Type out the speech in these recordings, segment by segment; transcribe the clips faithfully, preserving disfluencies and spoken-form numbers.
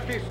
antes!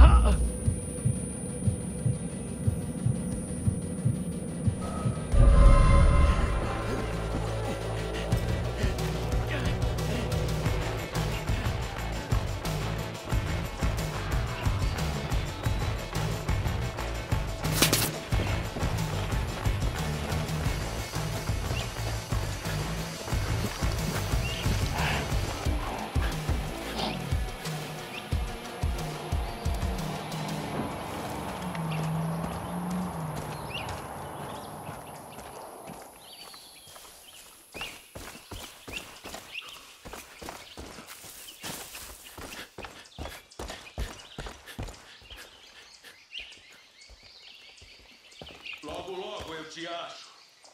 Logo, logo eu te acho.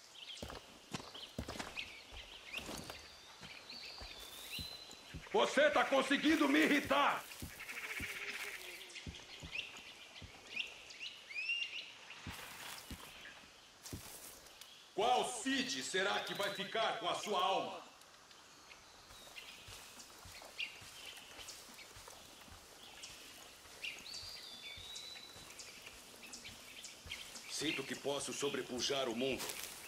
Você tá conseguindo me irritar! Qual Cid será que vai ficar com a sua alma? Sinto que posso sobrepujar o mundo.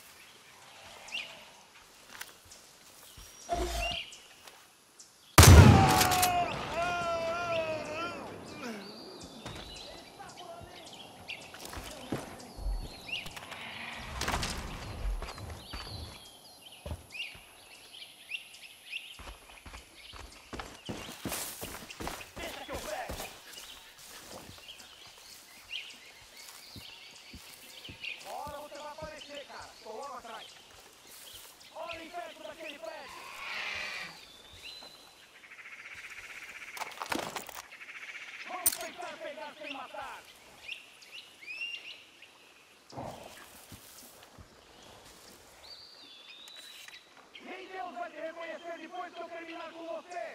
Nem Deus vai te reconhecer depois que eu terminar com você!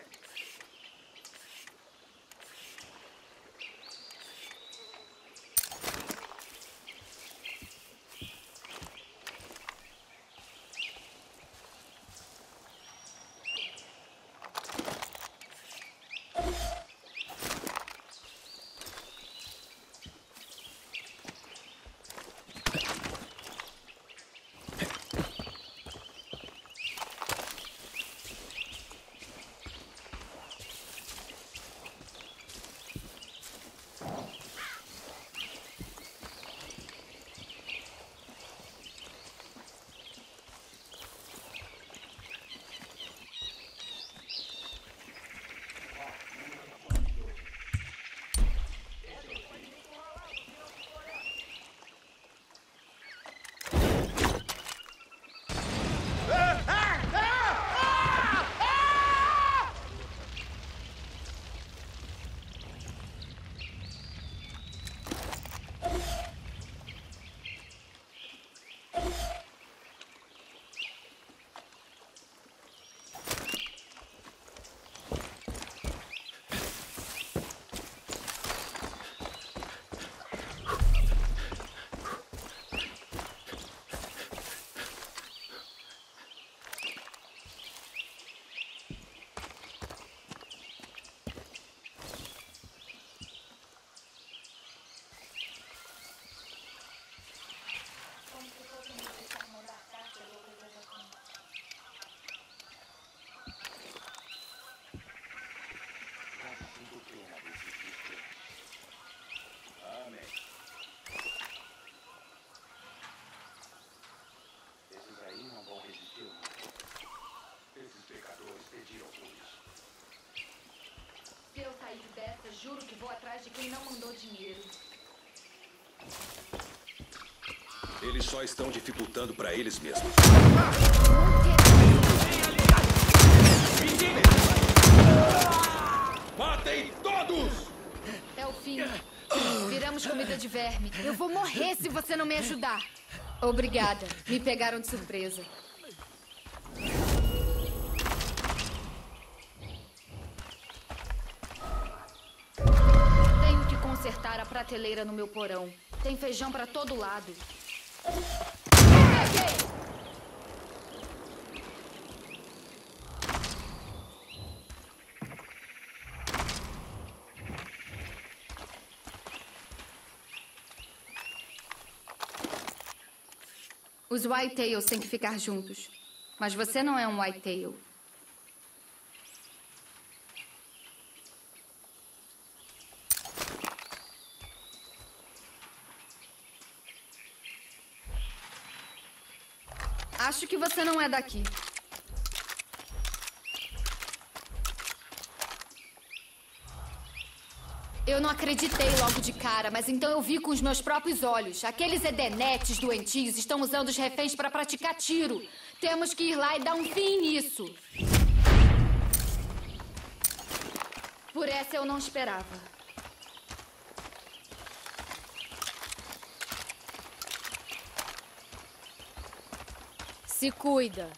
Juro que vou atrás de quem não mandou dinheiro. Eles só estão dificultando para eles mesmos. Matem todos! É o fim. Viramos comida de verme. Eu vou morrer se você não me ajudar. Obrigada. Me pegaram de surpresa. Consertar a prateleira no meu porão. Tem feijão pra todo lado. Peguei! Os Whitetails têm que ficar juntos. Mas você não é um Whitetail. Acho que você não é daqui. Eu não acreditei logo de cara, mas então eu vi com os meus próprios olhos. Aqueles edenetes doentios estão usando os reféns para praticar tiro. Temos que ir lá e dar um fim nisso. Por essa eu não esperava. Se cuida.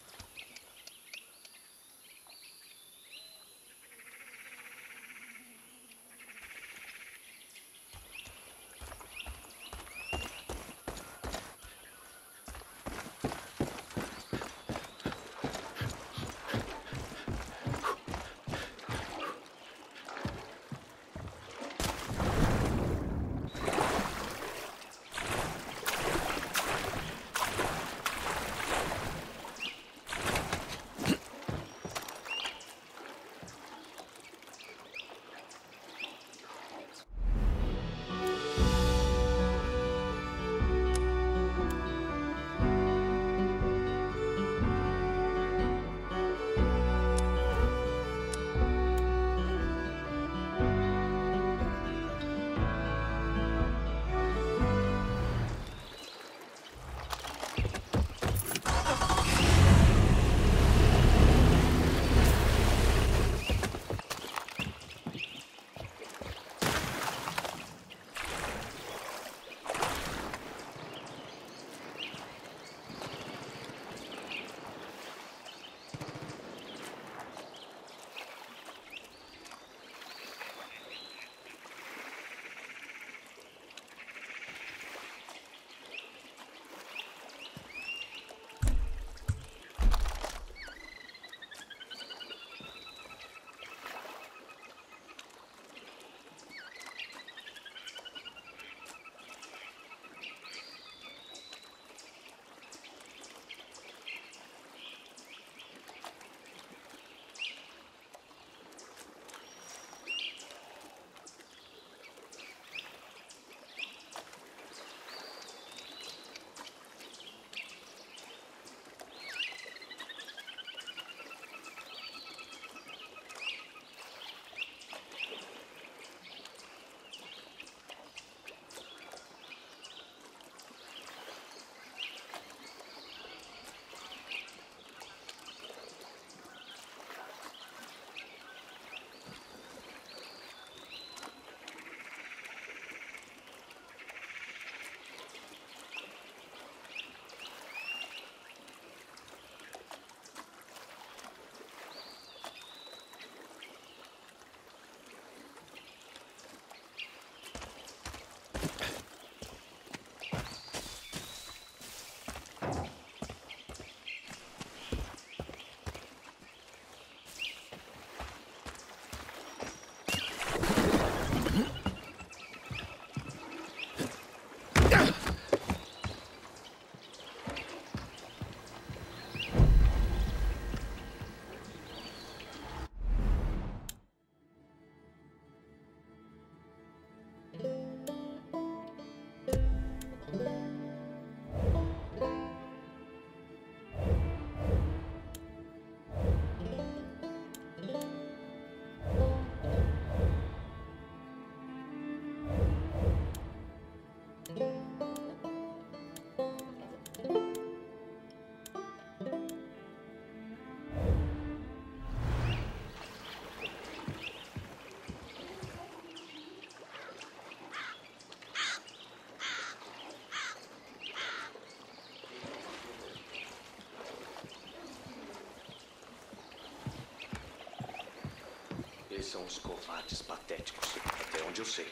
Eles são uns covardes patéticos, até onde eu sei.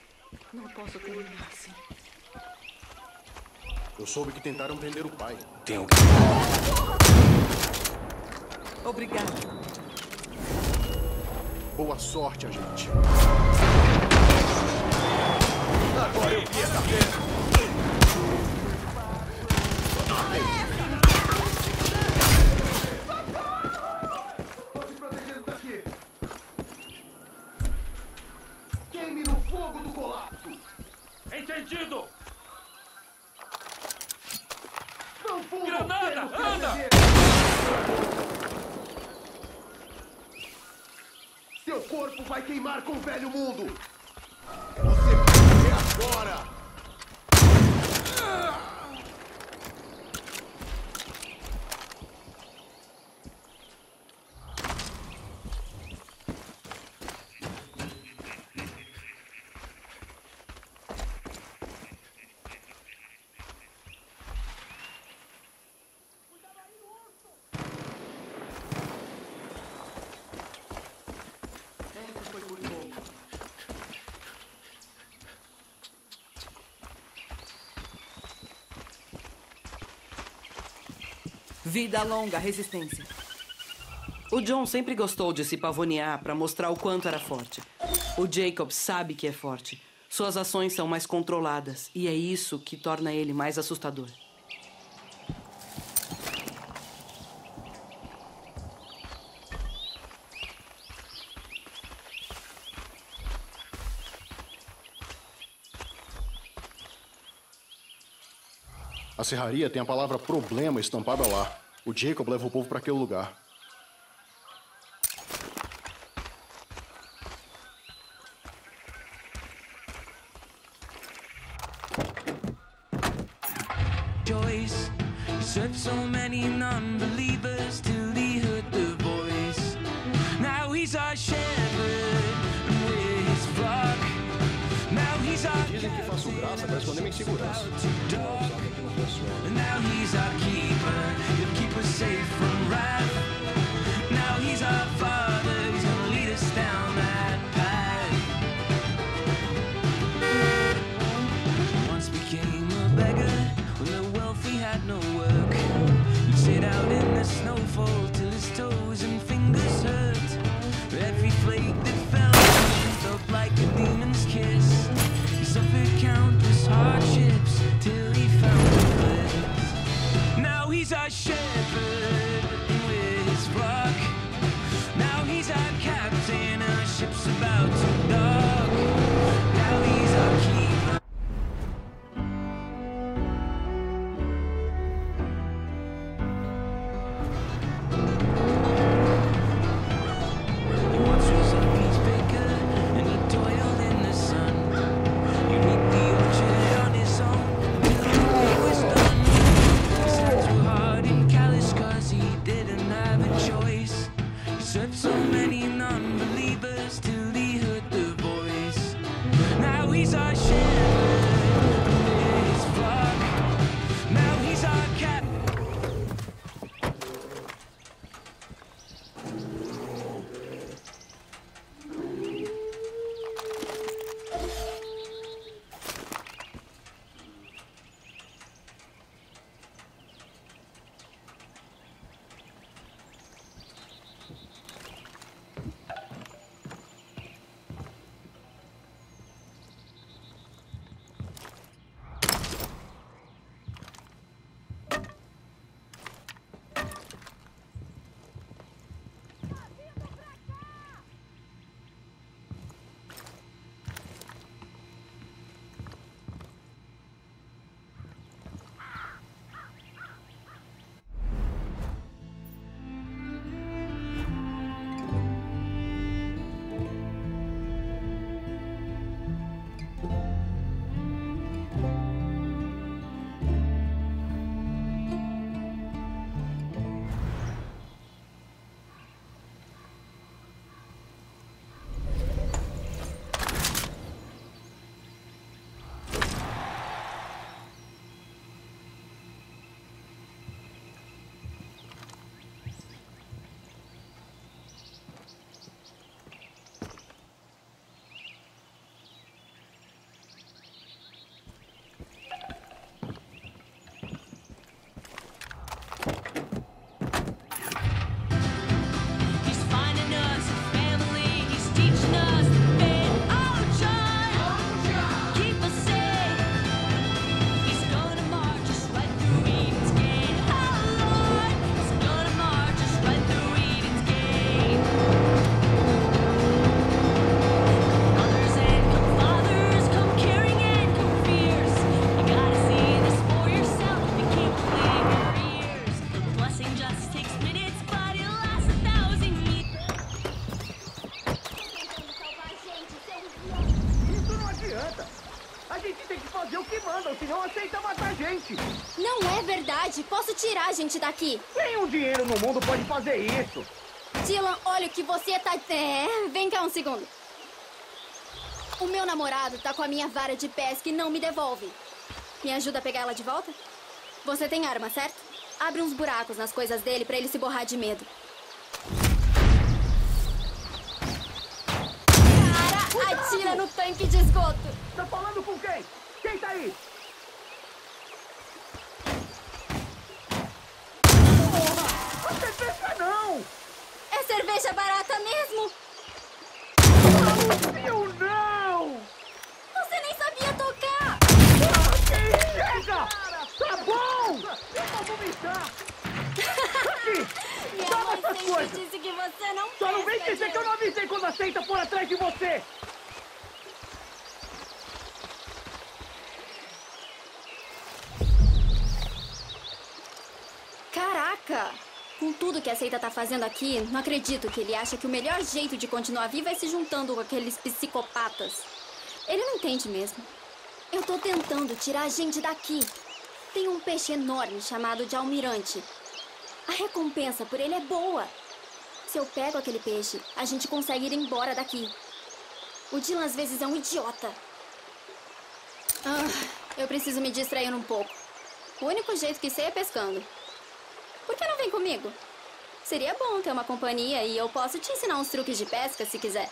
Não posso terminar assim. Eu soube que tentaram prender o pai. Tem alguém. Obrigado. Boa sorte, agente. Agora eu vi essa pena. perdido! Não fundo! Granada! Anda! Seu corpo vai queimar com o velho mundo! Você vai morrer agora! Vida longa, resistência. O John sempre gostou de se pavonear para mostrar o quanto era forte. O Jacob sabe que é forte. Suas ações são mais controladas e é isso que torna ele mais assustador. A serraria tem a palavra problema estampada lá. O Jacob leva o povo para aquele lugar. Choice. You served so many non-believers till he heard the voice. Now he's our shepherd and we're his flock. Now he's our Dizem que faço graça para esconder minha insegurança. And now he's our keeper, he'll keep us safe from wrath. Now he's our father, he's gonna lead us down that path. He once became a beggar when the wealthy had no work. He'd sit out in the snowfall till his toes and fingers hurt. Every flake that fell on him felt like a demon's kiss. He suffered countless hardships till he found a place. Now he's our shepherd and we're his flock. Now he's our captain, our ship's about to dock. Now he's our keeper. He once was a peach baker and he toiled in the sun. He reaped the orchard on his own till he was done. His hands were hard and callous cause he didn't have a choice. He served so many non-believers till he heard the voice. Now he's our shepherd and we're his flock. Now he's our captain. tirar a gente daqui. Nenhum dinheiro no mundo pode fazer isso. Dylan, olha o que você tá... É, vem cá um segundo. O meu namorado tá com a minha vara de pesca e não me devolve. Me ajuda a pegar ela de volta? Você tem arma, certo? Abre uns buracos nas coisas dele pra ele se borrar de medo. Cara, atira no tanque de esgoto. Tá falando com quem? Quem tá aí? Porra! Não tem pesca, não! É cerveja barata mesmo? Eu não! Você nem sabia tocar! Chega! Tá bom! Eu vou vomitar! Aqui! Minha Toma mãe essas sempre coisas! disse que você não Só não vem pesca, dizer que eu Dylan. não avisei quando a seita for atrás de você! Caraca! Com tudo que a seita tá fazendo aqui, não acredito que ele acha que o melhor jeito de continuar vivo é se juntando com aqueles psicopatas. Ele não entende mesmo. Eu tô tentando tirar a gente daqui. Tem um peixe enorme chamado de almirante. A recompensa por ele é boa. Se eu pego aquele peixe, a gente consegue ir embora daqui. O Dylan às vezes é um idiota. Ah, eu preciso me distrair um pouco. O único jeito que sei é pescando. Por que não vem comigo? Seria bom ter uma companhia e eu posso te ensinar uns truques de pesca se quiser.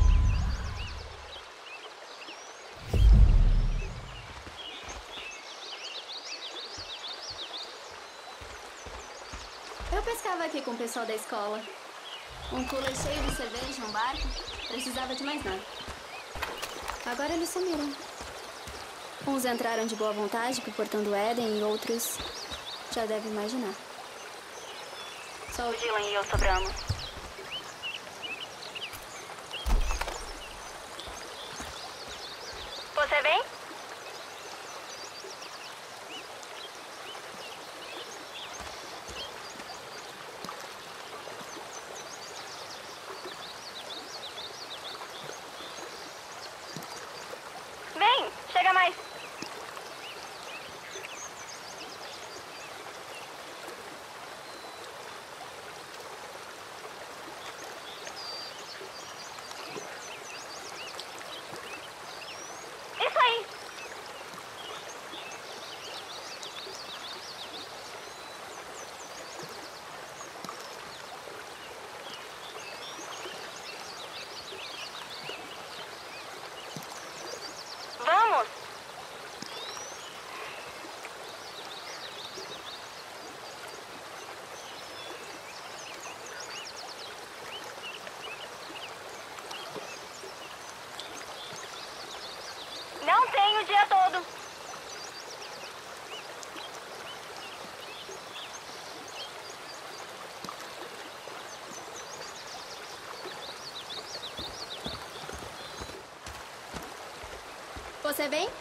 Eu pescava aqui com o pessoal da escola. Um cooler cheio de cerveja, um barco. Precisava de mais nada. Agora eles sumiram. Uns entraram de boa vontade pro Portão do Éden e outros já devem imaginar. Só o Dylan e eu sobramos. Você vem? Vem, chega mais. Isso aí. Vamos. Não tem o dia todo. Você vem?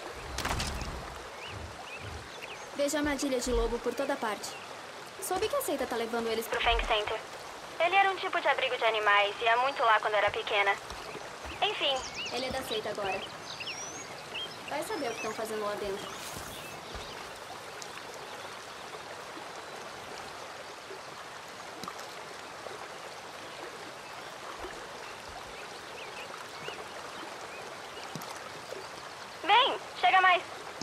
Vejo armadilha de lobo por toda parte. Soube que a seita tá levando eles pro Fang Center. Ele era um tipo de abrigo de animais e ia muito lá quando era pequena. Enfim, ele é da seita agora. Vai saber o que estão fazendo lá dentro. Vem, chega mais.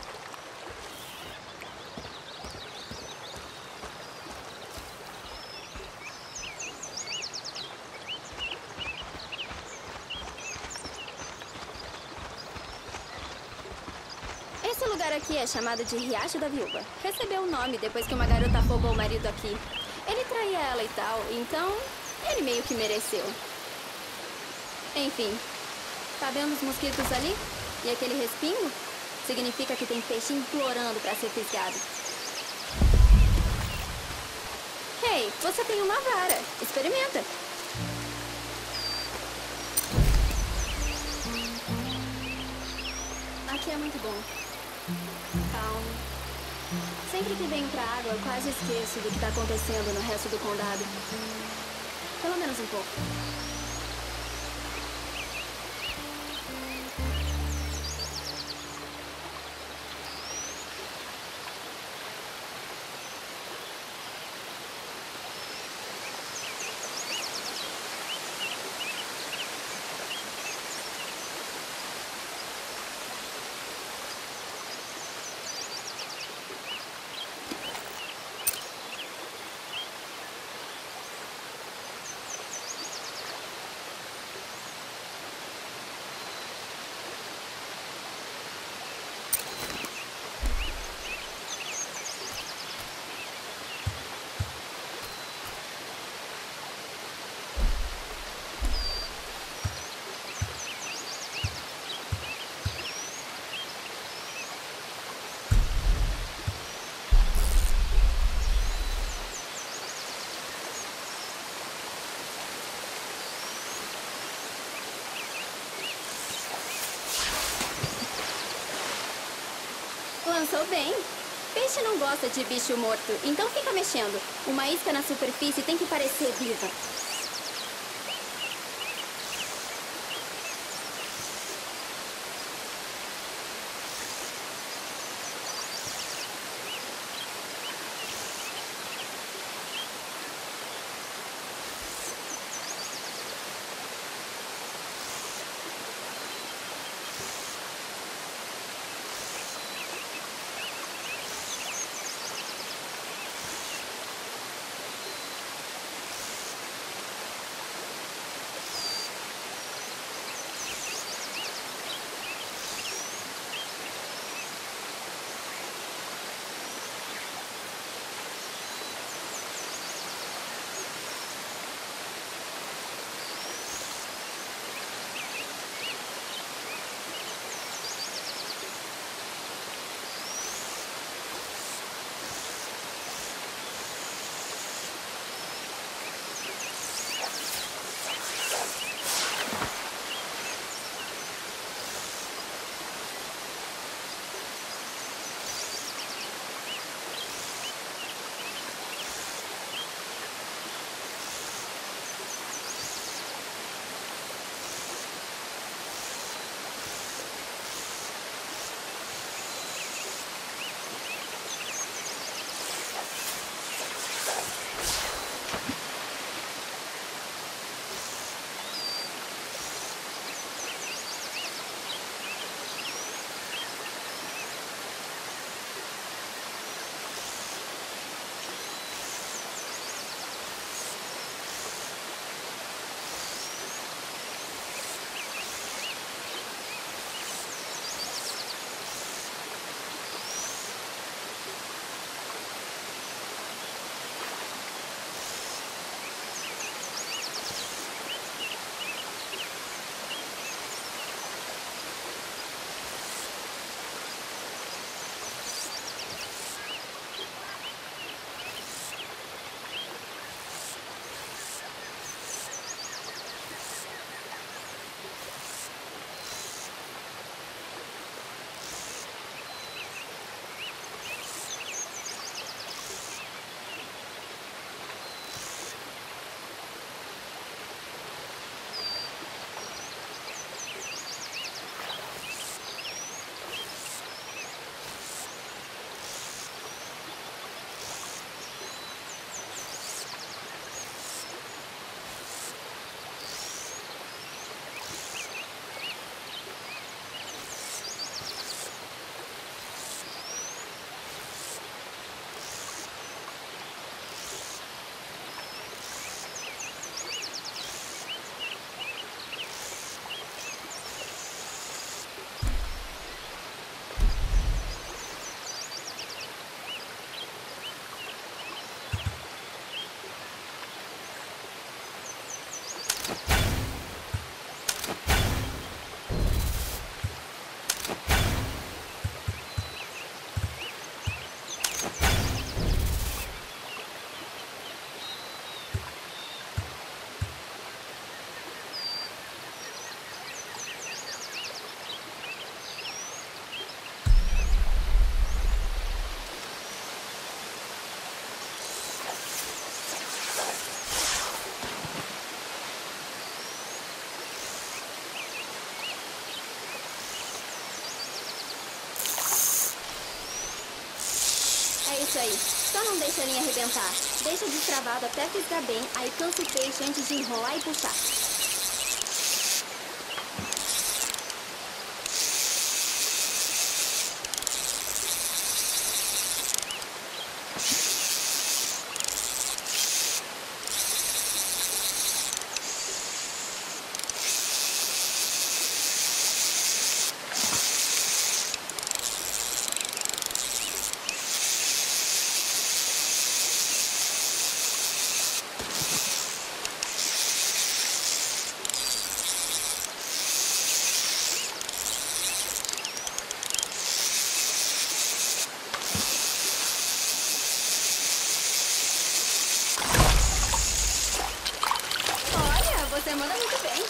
Esse lugar aqui é chamado de Riacho da Viúva. Recebeu o nome depois que uma garota afogou o marido aqui. Ele traía ela e tal, então ele meio que mereceu. Enfim, tá vendo os mosquitos ali? E aquele respingo? Significa que tem peixe implorando pra ser fisgado. Hey, você tem uma vara. Experimenta. Aqui é muito bom. Calmo. Sempre que venho pra água, eu quase esqueço do que tá acontecendo no resto do condado. Pelo menos um pouco. Balançou bem. Peixe não gosta de bicho morto, então fica mexendo. Uma isca na superfície tem que parecer viva. É isso aí. Só não deixa a linha arrebentar. Deixa destravado até fisgar bem, aí cansa o peixe antes de enrolar e puxar. Você manda muito bem.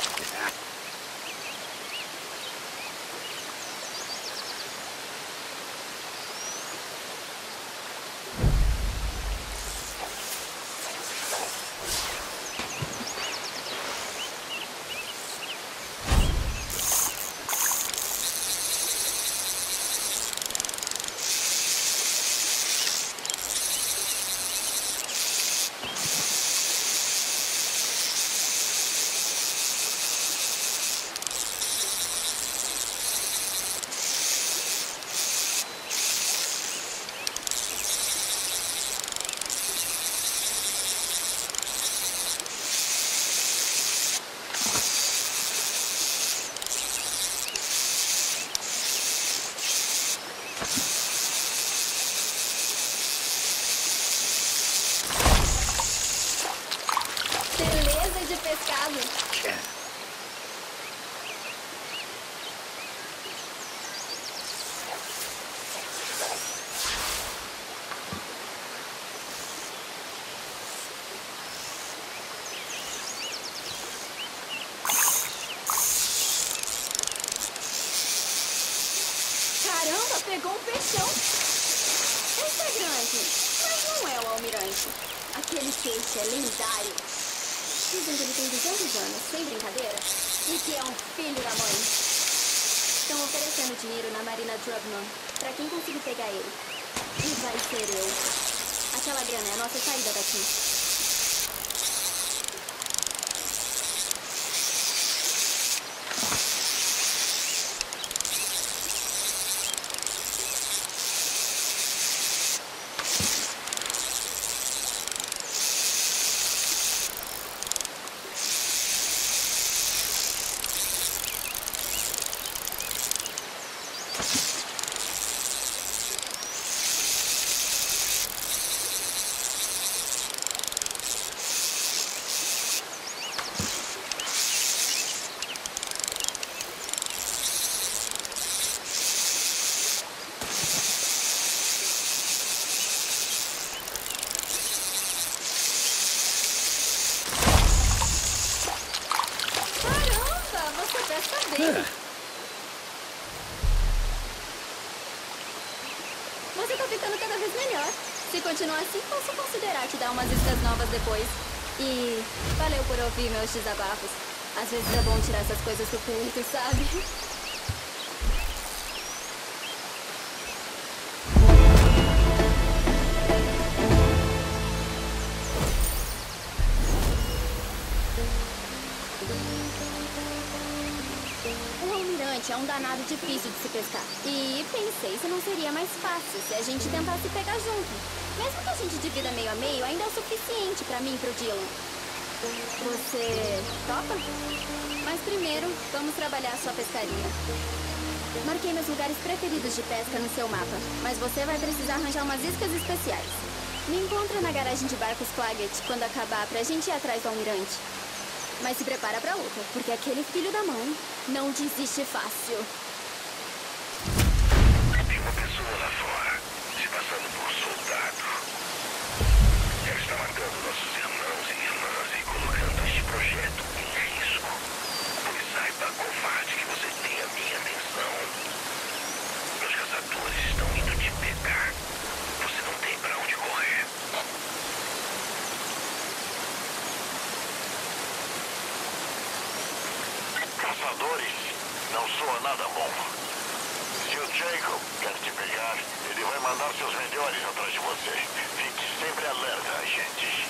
Beleza de pescado. Caramba, pegou um peixão. Esse é grande, mas não é o almirante. Aquele peixe é lendário. Dizem que ele tem duzentos anos, sem brincadeira, e que é um filho da mãe. Estão oferecendo dinheiro na Marina Drubnon pra quem conseguir pegar ele. E vai ser eu. Aquela grana é a nossa saída daqui. Você tá ficando cada vez melhor. Se continuar assim, posso considerar te dar umas iscas novas depois. E valeu por ouvir meus desabafos. Às vezes é bom tirar essas coisas do peito, sabe? É um danado difícil de se pescar. E pensei se não seria mais fácil se a gente tentasse pegar junto. Mesmo que a gente divida meio a meio, ainda é o suficiente pra mim e pro Dylan. Você topa? Mas primeiro, vamos trabalhar a sua pescaria. Marquei meus lugares preferidos de pesca no seu mapa, mas você vai precisar arranjar umas iscas especiais. Me encontra na garagem de barcos Claggett quando acabar pra gente ir atrás do almirante. Mas se prepara pra luta, porque aquele filho da mãe não desiste fácil. Tem uma pessoa lá fora, se passando por soldado. Ela está matando nossos irmãos e irmãs e colocando este projeto em risco. Pois saiba, covarde, que você tem a minha atenção. Meus caçadores estão indo te pegar. Você não tem pra onde correr. Caçadores, não soa nada bom. Se o Jacob quer te pegar, ele vai mandar seus melhores atrás de você. Fique sempre alerta, agente.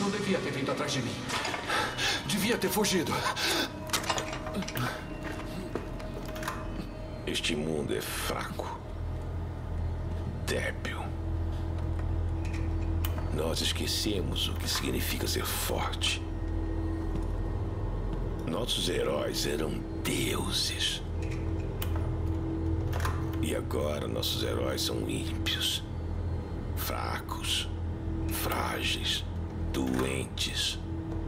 Não devia ter vindo atrás de mim. Devia ter fugido. Este mundo é fraco. Débil. Nós esquecemos o que significa ser forte. Nossos heróis eram deuses. E agora nossos heróis são ímpios, fracos, frágeis, doentes.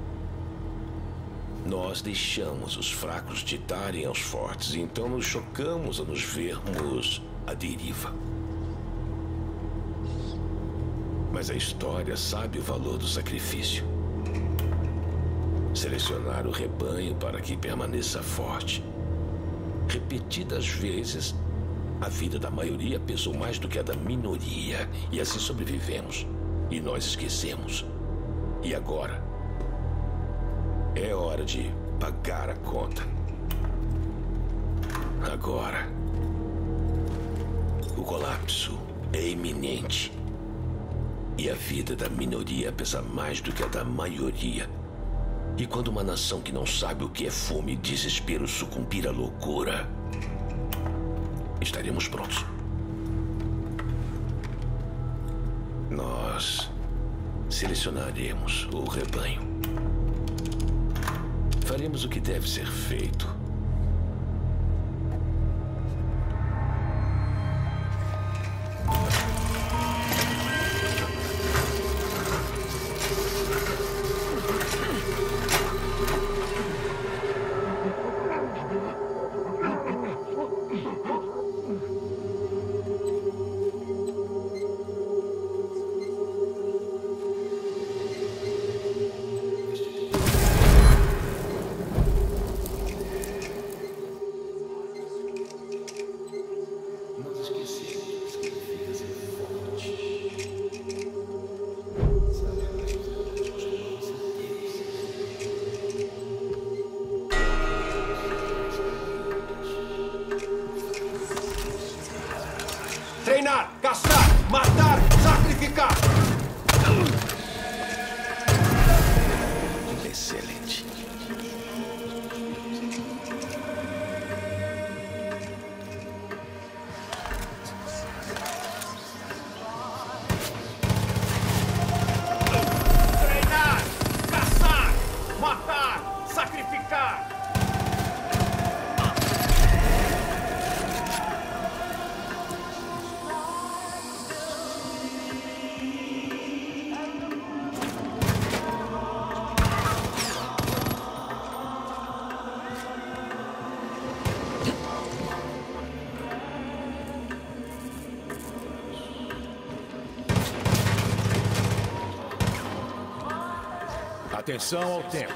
Nós deixamos os fracos ditarem aos fortes, e então nos chocamos ao nos vermos à deriva. Mas a história sabe o valor do sacrifício. Selecionar o rebanho para que permaneça forte. Repetidas vezes, a vida da maioria pesou mais do que a da minoria. E assim sobrevivemos. E nós esquecemos. E agora? É hora de pagar a conta. Agora. O colapso é iminente. E a vida da minoria pesa mais do que a da maioria. E quando uma nação que não sabe o que é fome e desespero sucumbir à loucura, estaremos prontos. Nós selecionaremos o rebanho. Faremos o que deve ser feito. Treinar, caçar, matar, sacrificar. Excelente. Treinar, caçar, matar, sacrificar. Atenção ao tempo.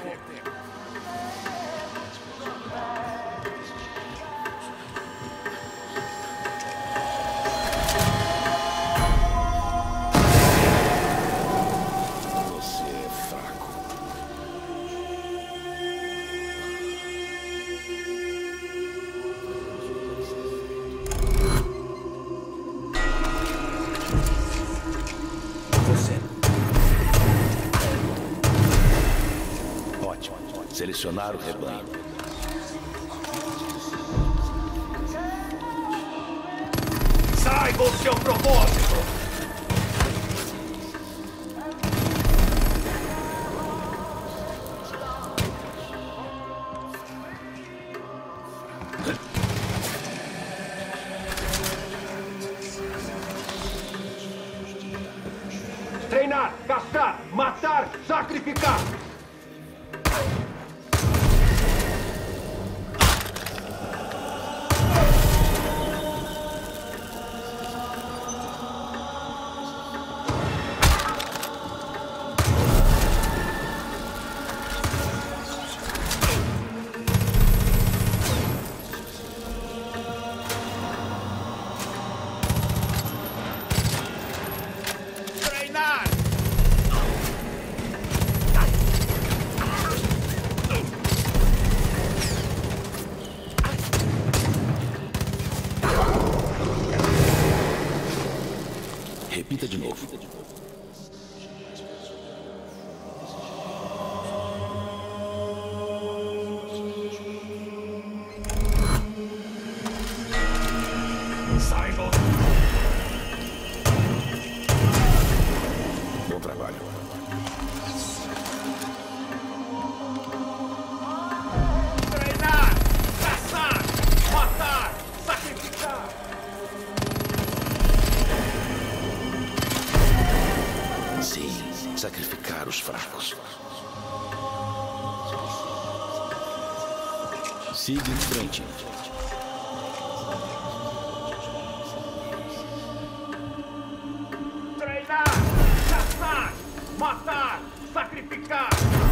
Você é fraco. Você. Ótimo. Selecionar o rebanho. Saiba o seu propósito. Treinar, caçar, matar, sacrificar. Treinar. Repita de novo. Saibam. Bom trabalho. Treinar, caçar, matar, sacrificar. Sim, sacrificar os fracos. Siga em frente. Treinar, caçar, matar, sacrificar.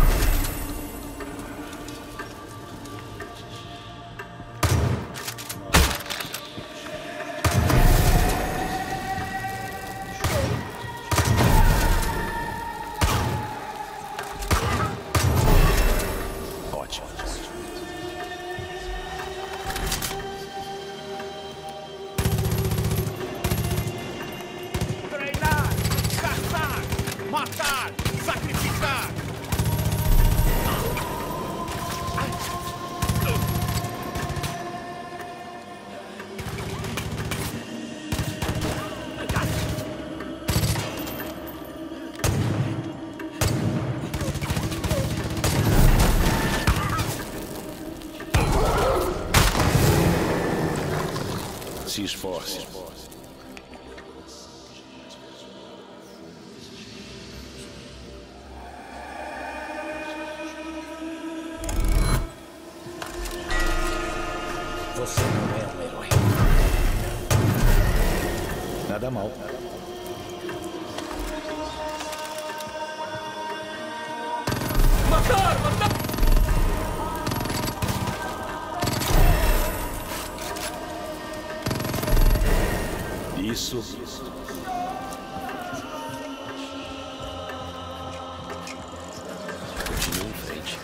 Ótimo. Treinar, caçar, matar, sacrificar. Se esforce. Você não é um herói. Nada mal. Matar, matar. Isso. Continue em frente.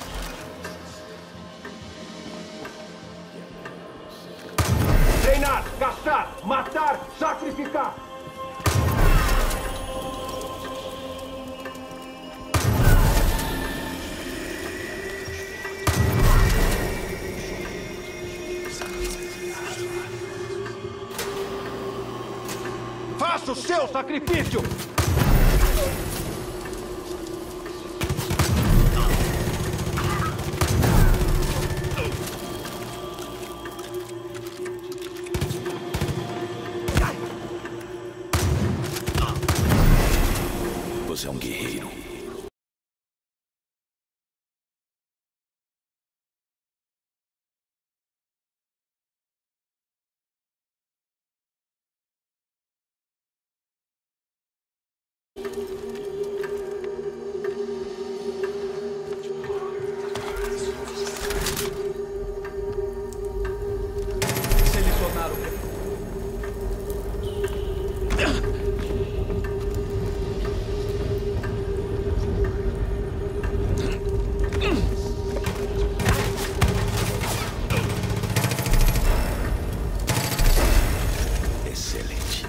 Treinar, caçar, matar, sacrificar. Faça o seu sacrifício! Você é um guerreiro. Selecionar o Excelente.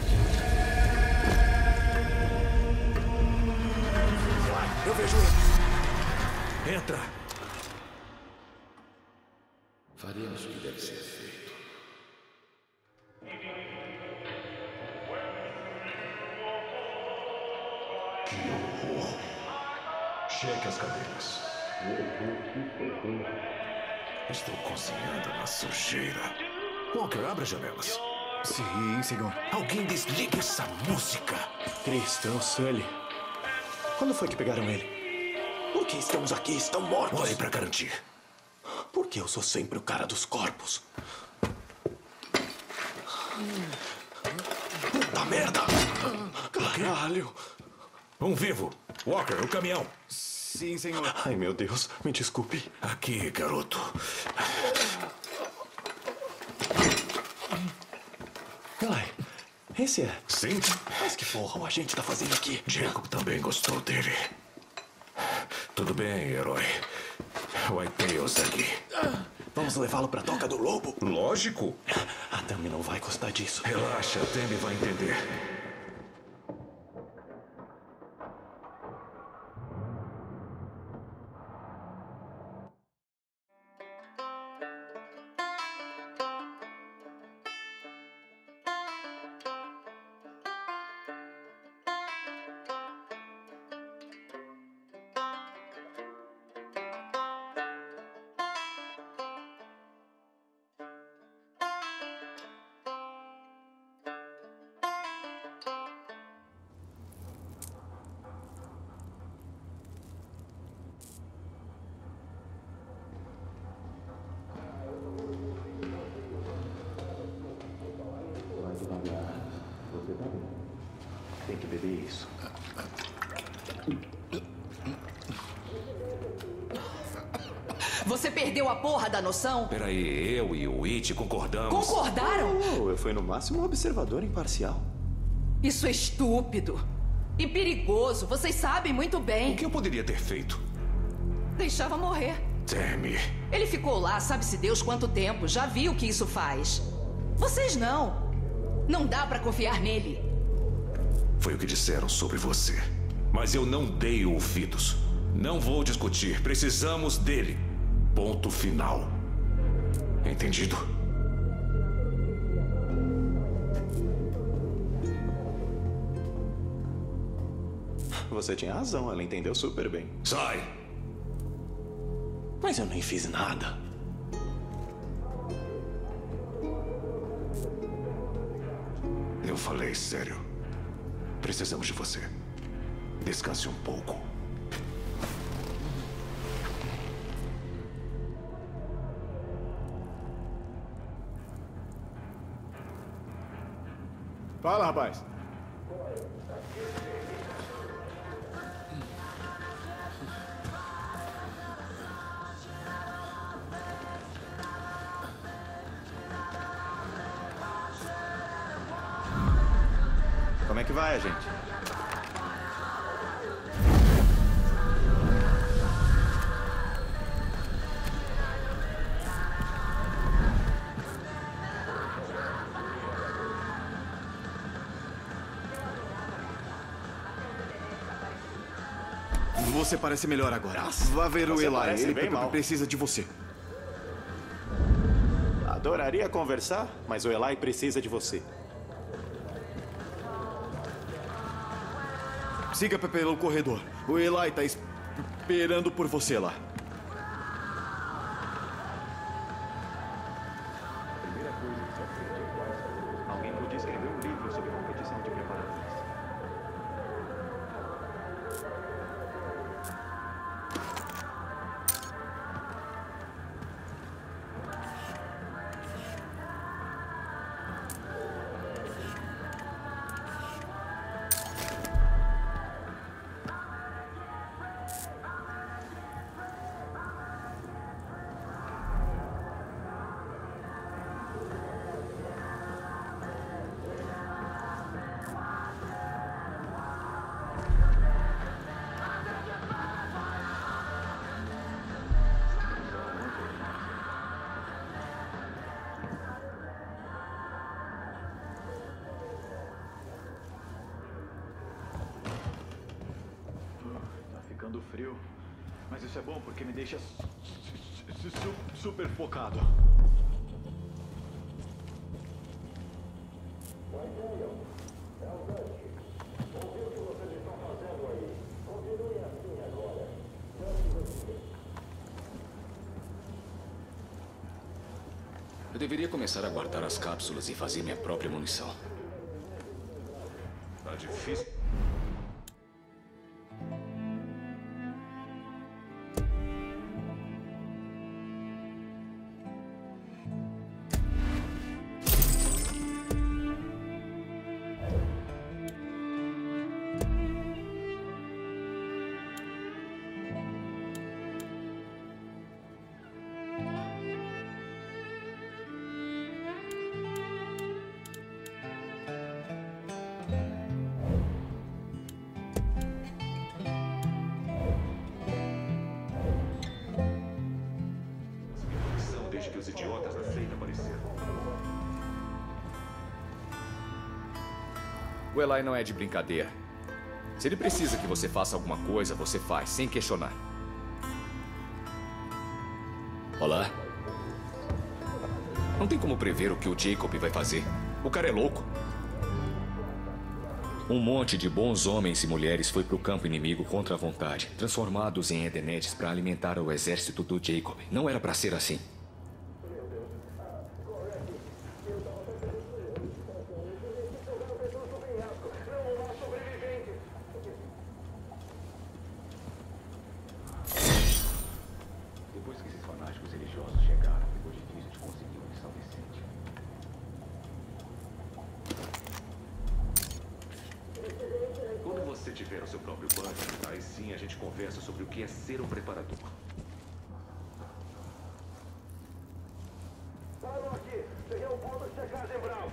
Eu vejo ele. Entra. Faremos o que deve ser feito. Que horror. Cheque as cadeiras. Estou cozinhando na sujeira. Walker, abra as janelas. Sim, senhor. Alguém desligue essa música. Cristão Sully. Quando foi que pegaram ele? Por que estamos aqui? Estão mortos. Olhe pra garantir. Por que eu sou sempre o cara dos corpos? Puta merda! Caralho! Um vivo. Walker, o caminhão. Sim, senhor. Ai, meu Deus. Me desculpe. Aqui, garoto. Eli, esse é... Sim? Mas que porra o agente tá fazendo aqui? Jacob também gostou dele. Tudo bem, herói. Whitetails aqui. Vamos levá-lo pra Toca do Lobo? Lógico. A Tammy não vai gostar disso. Relaxa, a Tammy vai entender. Tem que beber isso. Você perdeu a porra da noção? Peraí, eu e o It concordamos. Concordaram? Oh, eu fui no máximo um observador imparcial. Isso é estúpido. E perigoso. Vocês sabem muito bem. O que eu poderia ter feito? Deixava morrer. Teme. Ele ficou lá, sabe-se Deus quanto tempo. Já viu o que isso faz. Vocês não. Não dá pra confiar nele. Foi o que disseram sobre você. Mas eu não dei ouvidos. Não vou discutir. Precisamos dele. Ponto final. Entendido? Você tinha razão, ela entendeu super bem. Sai! Mas eu nem fiz nada. Eu falei sério. Precisamos de você. Descanse um pouco. Fala, rapaz. Como é que vai, gente? Você parece melhor agora. Vá ver o Você Eli. parece Ele bem pre- mal. precisa de você. Adoraria conversar, mas o Eli precisa de você. Siga pelo corredor. O Eli tá esperando por você lá. Primeira coisa que se aprende é quase. Alguém podia escrever um livro sobre competição de preparações. Ficando frio. Mas isso é bom porque me deixa su- su- super focado. Eu deveria começar a guardar as cápsulas e fazer minha própria munição. Tá difícil. Desde que os idiotas da seita apareceram. O Eli não é de brincadeira. Se ele precisa que você faça alguma coisa, você faz, sem questionar. Olá? Não tem como prever o que o Jacob vai fazer. O cara é louco. Um monte de bons homens e mulheres foi pro campo inimigo contra a vontade, transformados em edenetes para alimentar o exército do Jacob. Não era para ser assim. Depois que esses fanáticos religiosos chegaram, ficou difícil de conseguir uma missão decente. tiver o seu próprio banco, aí sim a gente conversa sobre o que é ser um preparador. Parou aqui. Peguei o ponto de checagem Bravo.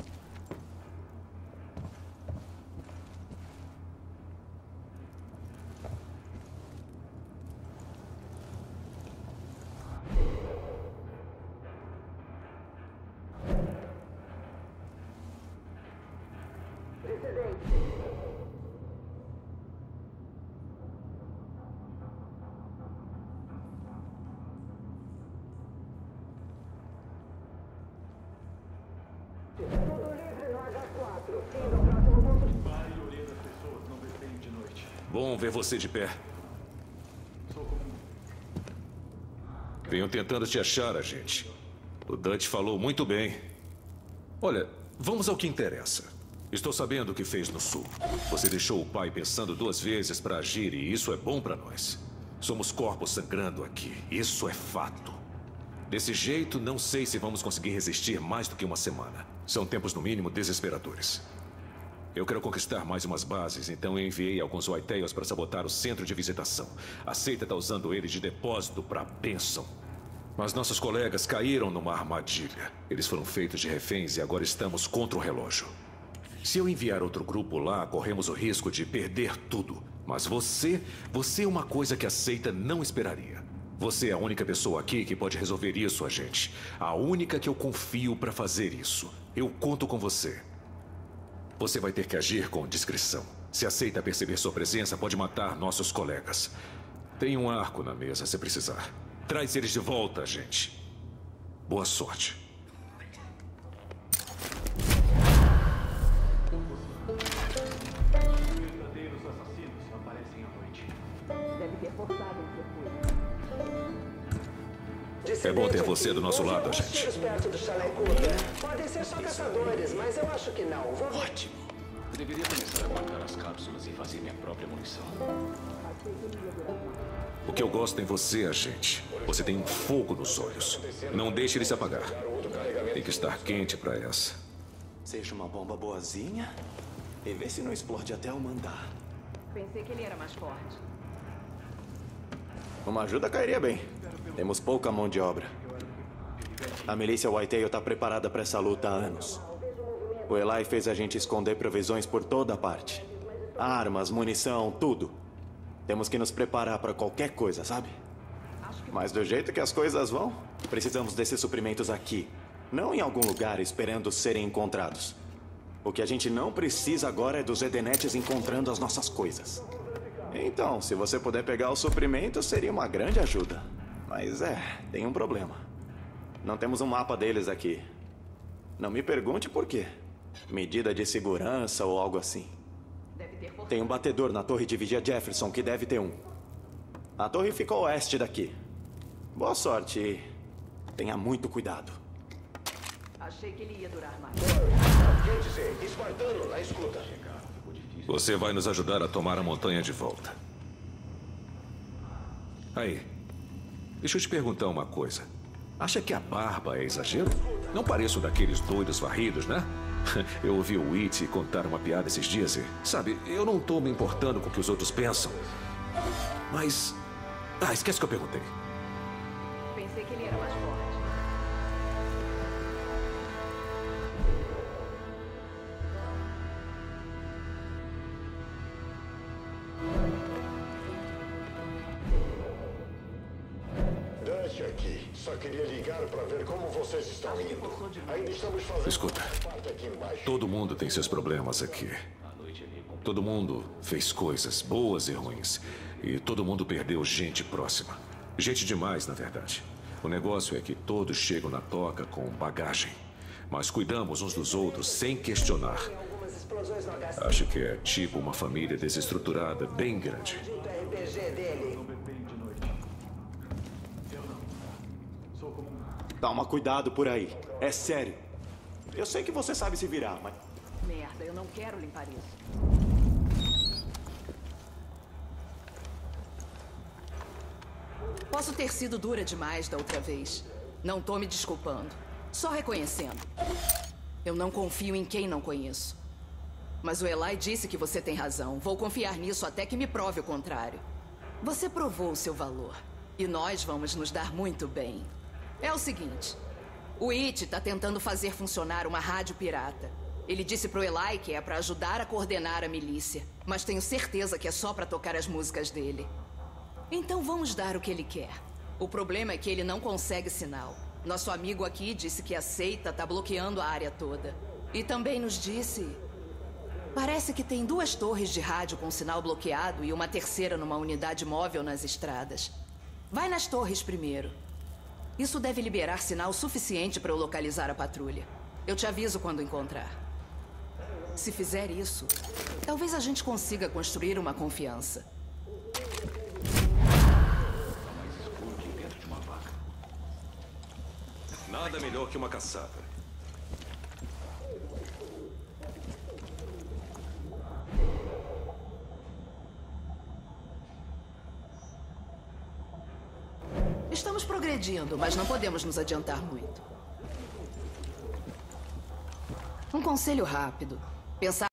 Bom ver você de pé. Venho tentando te achar, agente. O Dutch falou muito bem. Olha, vamos ao que interessa. Estou sabendo o que fez no Sul. Você deixou o pai pensando duas vezes para agir e isso é bom para nós. Somos corpos sangrando aqui. Isso é fato. Desse jeito, não sei se vamos conseguir resistir mais do que uma semana. São tempos, no mínimo, desesperadores. Eu quero conquistar mais umas bases, então eu enviei alguns Whitetails para sabotar o centro de visitação. A seita está usando ele de depósito para bênção. Mas nossos colegas caíram numa armadilha. Eles foram feitos de reféns e agora estamos contra o relógio. Se eu enviar outro grupo lá, corremos o risco de perder tudo. Mas você, você é uma coisa que a seita não esperaria. Você é a única pessoa aqui que pode resolver isso, agente. A única que eu confio para fazer isso. Eu conto com você. Você vai ter que agir com discrição. Se a seita perceber sua presença, pode matar nossos colegas. Tem um arco na mesa se precisar. Traz eles de volta, gente. Boa sorte. Verdadeiros assassinos aparecem à noite. Deve ter forçado o circuito. É bom ter você do nosso lado, agente. Perto do chalecuda. Podem ser só caçadores, mas eu acho que não. Vou... Ótimo. Deveria começar a guardar as cápsulas e fazer minha própria munição. O que eu gosto em você, agente, você tem um fogo nos olhos. Não deixe ele se apagar. Tem que estar quente para essa. Seja uma bomba boazinha e vê se não explode até eu mandar. Pensei que ele era mais forte. Uma ajuda cairia bem. Temos pouca mão de obra. A milícia Whitetail está preparada para essa luta há anos. O Eli fez a gente esconder provisões por toda parte. Armas, munição, tudo. Temos que nos preparar para qualquer coisa, sabe? Mas do jeito que as coisas vão, precisamos desses suprimentos aqui. Não em algum lugar esperando serem encontrados. O que a gente não precisa agora é dos Edenetes encontrando as nossas coisas. Então, se você puder pegar os suprimentos, seria uma grande ajuda. Mas é, tem um problema. Não temos um mapa deles aqui. Não me pergunte por quê. Medida de segurança ou algo assim. Tem um batedor na torre de vigia Jefferson que deve ter um. A torre fica a oeste daqui. Boa sorte e tenha muito cuidado. Achei que ele ia durar mais. Quer dizer, espartano, na escuta. Você vai nos ajudar a tomar a montanha de volta. Aí, deixa eu te perguntar uma coisa. Acha que a barba é exagero? Não pareço daqueles doidos varridos, né? Eu ouvi o Whit contar uma piada esses dias e, sabe, eu não tô me importando com o que os outros pensam. Mas... Ah, esquece o que eu perguntei. Pensei que ele era mais forte. Dutch aqui. Só queria ligar para ver como vocês estão indo. Ainda estamos fazendo... Escuta, todo mundo tem seus problemas aqui. Todo mundo fez coisas boas e ruins. E todo mundo perdeu gente próxima. Gente demais, na verdade. O negócio é que todos chegam na toca com bagagem. Mas cuidamos uns dos outros sem questionar. Acho que é tipo uma família desestruturada bem grande. Toma cuidado por aí. É sério. Eu sei que você sabe se virar, mas... Merda, eu não quero limpar isso. Posso ter sido dura demais da outra vez. Não tô me desculpando. Só reconhecendo. Eu não confio em quem não conheço. Mas o Eli disse que você tem razão. Vou confiar nisso até que me prove o contrário. Você provou o seu valor. E nós vamos nos dar muito bem. É o seguinte. O It está tentando fazer funcionar uma rádio pirata. Ele disse pro Eli que é para ajudar a coordenar a milícia. Mas tenho certeza que é só para tocar as músicas dele. Então vamos dar o que ele quer. O problema é que ele não consegue sinal. Nosso amigo aqui disse que a seita está bloqueando a área toda. E também nos disse... Parece que tem duas torres de rádio com sinal bloqueado e uma terceira numa unidade móvel nas estradas. Vai nas torres primeiro. Isso deve liberar sinal suficiente para eu localizar a patrulha. Eu te aviso quando encontrar. Se fizer isso, talvez a gente consiga construir uma confiança. Nada melhor que uma caçada. Estamos progredindo, mas não podemos nos adiantar muito. Um conselho rápido. Pensar